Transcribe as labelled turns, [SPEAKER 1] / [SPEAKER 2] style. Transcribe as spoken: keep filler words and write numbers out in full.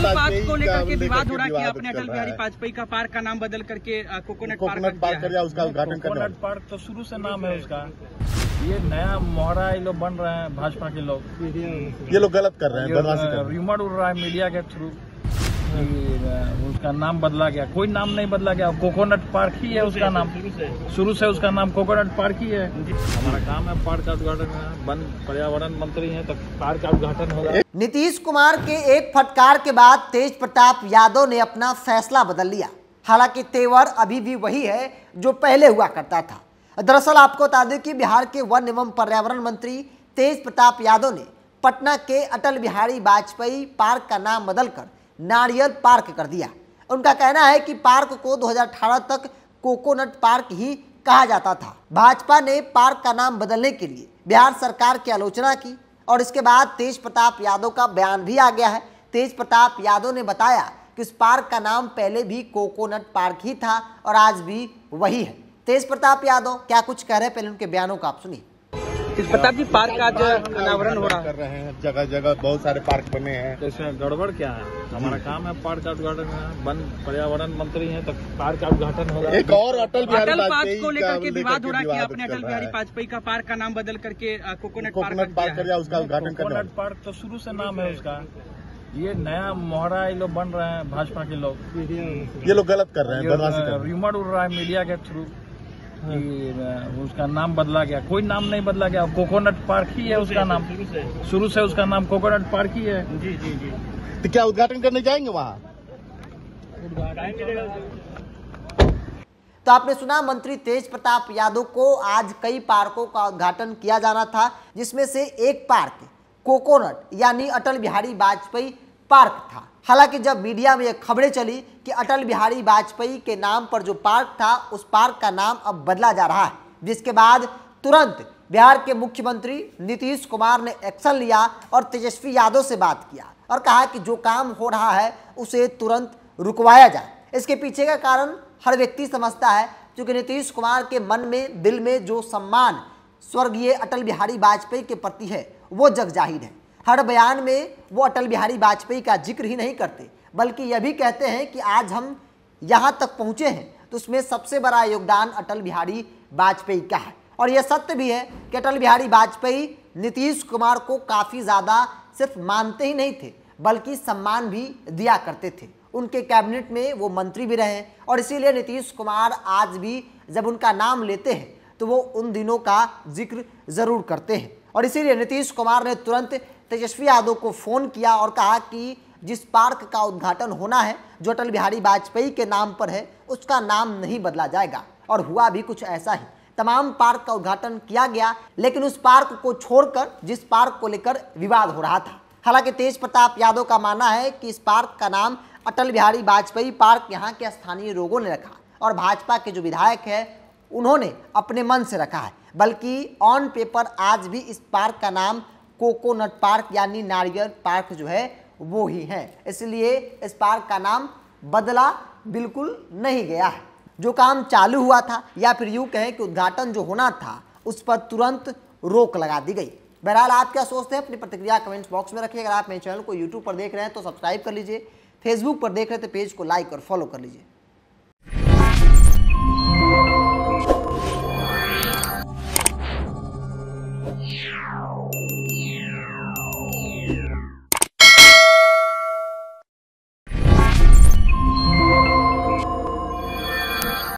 [SPEAKER 1] Park को लेकर के विवाद हो रहा है कि आपने अटल बिहारी वाजपेयी का पार्क का नाम बदल करके कोकोनट पार्क
[SPEAKER 2] पार्क कर दिया, उसका उद्घाटन कर दिया।
[SPEAKER 3] कोकोनट पार्क तो शुरू से नाम है उसका। ये नया मोहरा ये लोग बन रहे हैं, भाजपा के लोग,
[SPEAKER 2] ये लोग गलत कर रहे हैं, बदमाशी कर रहे हैं।
[SPEAKER 3] र्यूमर उड़ रहा है मीडिया के थ्रू, उसका नाम बदला गया। कोई नाम नहीं बदला गया, कोकोनट पार्क ही है उसका नाम, शुरू से उसका नाम कोकोनट पार्क ही है। हमारा काम है पार्क का उद्घाटन, वन पर्यावरण मंत्री हैं तो पार्क का उद्घाटन होगा।
[SPEAKER 4] नीतीश कुमार के एक फटकार के बाद तेज प्रताप यादव ने अपना फैसला बदल लिया। हालांकि तेवर अभी भी वही है जो पहले हुआ करता था। दरअसल आपको बता दें कि बिहार के वन एवं पर्यावरण मंत्री तेज प्रताप यादव ने पटना के अटल बिहारी वाजपेयी पार्क का नाम बदलकर नारियल पार्क कर दिया। उनका कहना है कि पार्क को दो हज़ार अठारह तक कोकोनट पार्क ही कहा जाता था। भाजपा ने पार्क का नाम बदलने के लिए बिहार सरकार की आलोचना की और इसके बाद तेज प्रताप यादव का बयान भी आ गया है। तेज प्रताप यादव ने बताया कि उस पार्क का नाम पहले भी कोकोनट पार्क ही था और आज भी वही है। तेज प्रताप यादव क्या कुछ कह रहे हैं, पहले उनके बयानों को आप सुनिए।
[SPEAKER 1] प्रताप जी, पार्क का आज अनावरण हो रहा
[SPEAKER 2] कर रहे हैं, जगह जगह बहुत सारे पार्क बने हैं।
[SPEAKER 3] तो इसमें गड़बड़ क्या है? हमारा काम है पार्क का उद्घाटन, वन पर्यावरण मंत्री हैं तो पार्क का उद्घाटन होगा।
[SPEAKER 2] एक और अटल बिहारी
[SPEAKER 1] अटल पार्क
[SPEAKER 2] वाजपेयी
[SPEAKER 1] को लेकर के विवाद हो रहा है कि
[SPEAKER 2] विवाद
[SPEAKER 1] आपने
[SPEAKER 2] कर
[SPEAKER 1] अटल
[SPEAKER 2] रहा
[SPEAKER 1] बिहारी
[SPEAKER 2] है।
[SPEAKER 1] वाजपेयी का पार्क का नाम बदल करके कोकोनट
[SPEAKER 2] कोकोनट पार्क कर दिया, उसका उद्घाटन कर दिया।
[SPEAKER 3] कोकोनट पार्क तो शुरू से नाम है उसका। ये नया मोहरा ये लोग बन रहे हैं, भाजपा के लोग,
[SPEAKER 2] ये लोग गलत कर रहे हैं, बदमाशी कर रहे हैं।
[SPEAKER 3] र्यूमर उड़ रहा है मीडिया के थ्रू, उसका नाम बदला गया। कोई नाम नहीं बदला गया, कोकोनट पार्क ही है उसका नाम, शुरू से उसका नाम कोकोनट पार्क ही है।
[SPEAKER 1] जी जी जी।
[SPEAKER 2] तो क्या उद्घाटन करने जाएंगे वहाँ?
[SPEAKER 4] तो आपने सुना, मंत्री तेज प्रताप यादव को आज कई पार्कों का उद्घाटन किया जाना था, जिसमें से एक पार्क कोकोनट यानी अटल बिहारी वाजपेयी पार्क था। हालांकि जब मीडिया में ये खबरें चली कि अटल बिहारी वाजपेयी के नाम पर जो पार्क था उस पार्क का नाम अब बदला जा रहा है, जिसके बाद तुरंत बिहार के मुख्यमंत्री नीतीश कुमार ने एक्शन लिया और तेजस्वी यादव से बात किया और कहा कि जो काम हो रहा है उसे तुरंत रुकवाया जाए। इसके पीछे का कारण हर व्यक्ति समझता है, क्योंकि नीतीश कुमार के मन में, दिल में जो सम्मान स्वर्गीय अटल बिहारी वाजपेयी के प्रति है वो जग जाहिर है। हर बयान में वो अटल बिहारी वाजपेयी का जिक्र ही नहीं करते, बल्कि यह भी कहते हैं कि आज हम यहाँ तक पहुँचे हैं तो उसमें सबसे बड़ा योगदान अटल बिहारी वाजपेयी का है। और यह सत्य भी है कि अटल बिहारी वाजपेयी नीतीश कुमार को काफ़ी ज़्यादा सिर्फ मानते ही नहीं थे, बल्कि सम्मान भी दिया करते थे। उनके कैबिनेट में वो मंत्री भी रहे और इसीलिए नीतीश कुमार आज भी जब उनका नाम लेते हैं तो वो उन दिनों का जिक्र ज़रूर करते हैं। और इसीलिए नीतीश कुमार ने तुरंत तेजस्वी यादव को फ़ोन किया और कहा कि जिस पार्क का उद्घाटन होना है जो अटल बिहारी वाजपेयी के नाम पर है उसका नाम नहीं बदला जाएगा। और हुआ भी कुछ ऐसा ही, तमाम पार्क का उद्घाटन किया गया, लेकिन उस पार्क को छोड़कर जिस पार्क को लेकर विवाद हो रहा था। हालांकि तेज प्रताप यादव का मानना है कि इस पार्क का नाम अटल बिहारी वाजपेयी पार्क यहाँ के स्थानीय लोगों ने रखा और भाजपा के जो विधायक है उन्होंने अपने मन से रखा है, बल्कि ऑन पेपर आज भी इस पार्क का नाम कोकोनट पार्क यानी नारियल पार्क जो है वो ही है। इसलिए इस पार्क का नाम बदला बिल्कुल नहीं गया है। जो काम चालू हुआ था या फिर यूँ कहें कि उद्घाटन जो होना था उस पर तुरंत रोक लगा दी गई। बहरहाल आप क्या सोचते हैं, अपनी प्रतिक्रिया कमेंट्स बॉक्स में रखिए। अगर आप मेरे चैनल को यूट्यूब पर देख रहे हैं तो सब्सक्राइब कर लीजिए, फेसबुक पर देख रहे हैं तो पेज को लाइक और फॉलो कर लीजिए।